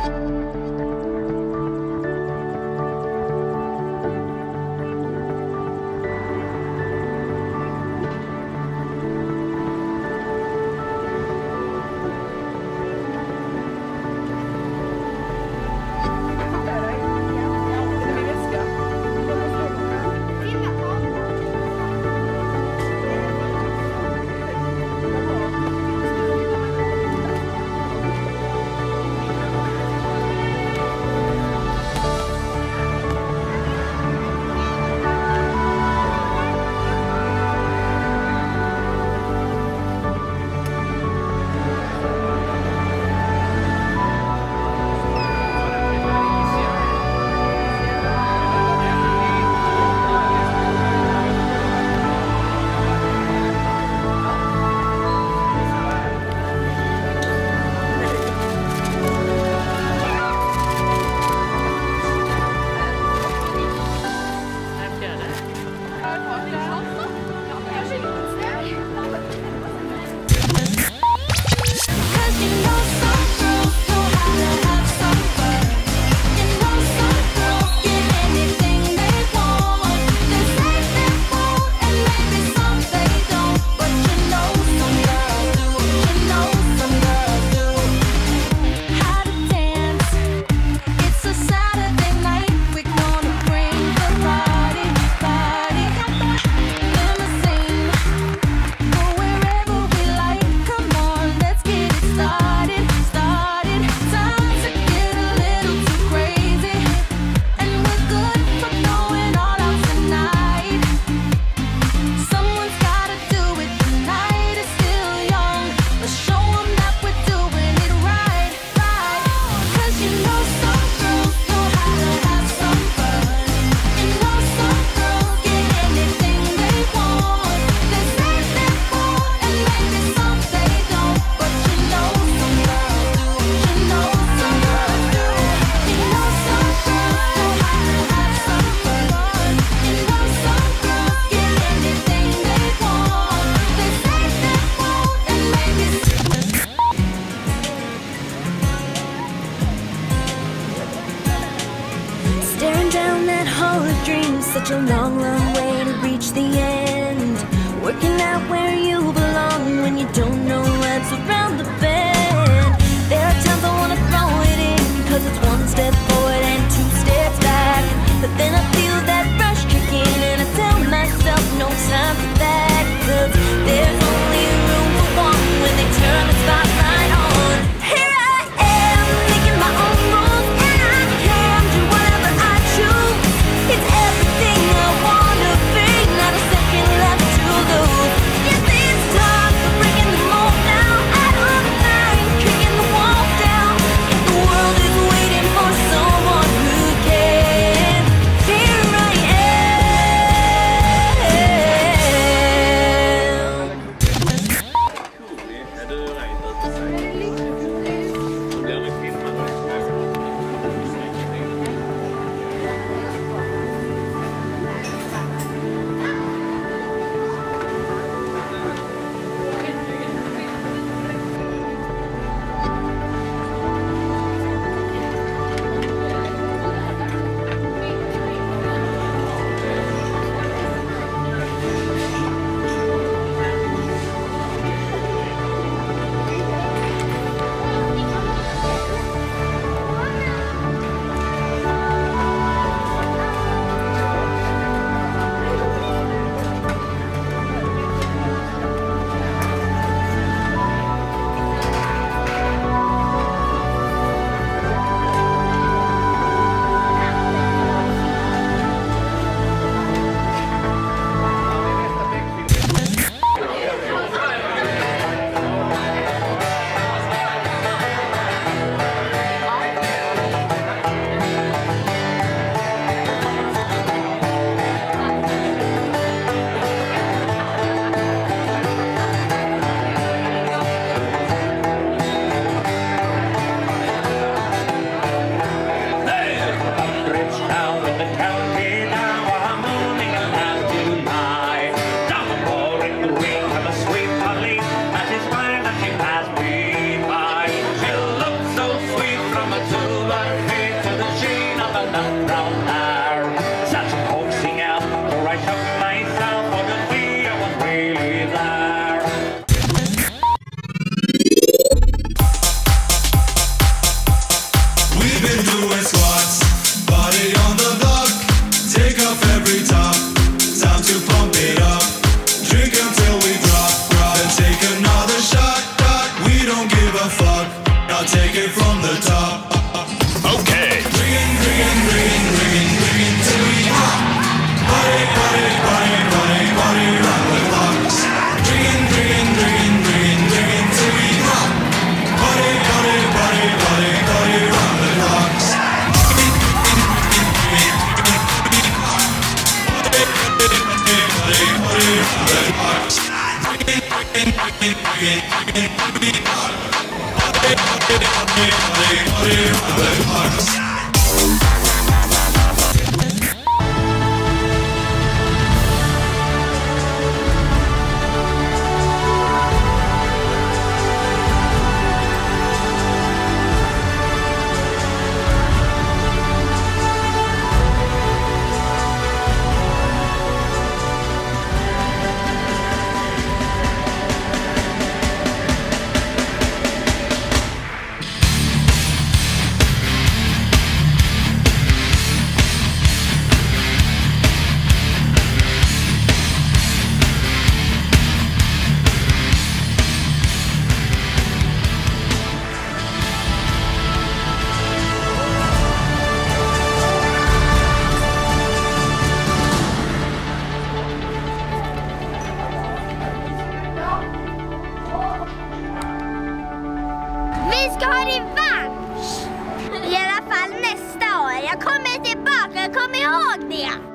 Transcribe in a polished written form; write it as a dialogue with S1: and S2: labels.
S1: Such a long, long way to reach the end. Working out where you belong when you don't know what's around the bend. There are times I wanna throw it in, cause it's one step forward and two steps back. But then I feel that rush kick in and I tell myself no time for that. Cause there's only room for one when they turn the spotlight on. Here I am, making my own rules, and I can do whatever I choose. It's everything I wanna be, not a second left to lose. Yes, it's time for breaking the mold now. I don't know.
S2: a fuck. I'll take it from the top.
S3: Okay.
S2: Ringing, ringing, ringing, ringing, ringing till we rock. Body, body, body, body, body, rock the clock. Ringing, ringing, ringing, ringing, ringing till we rock. Body, body, body, body, body, rock the clock.
S4: Vi ska ha revansch! I alla fall nästa år. Jag kommer tillbaka, kom ihåg det!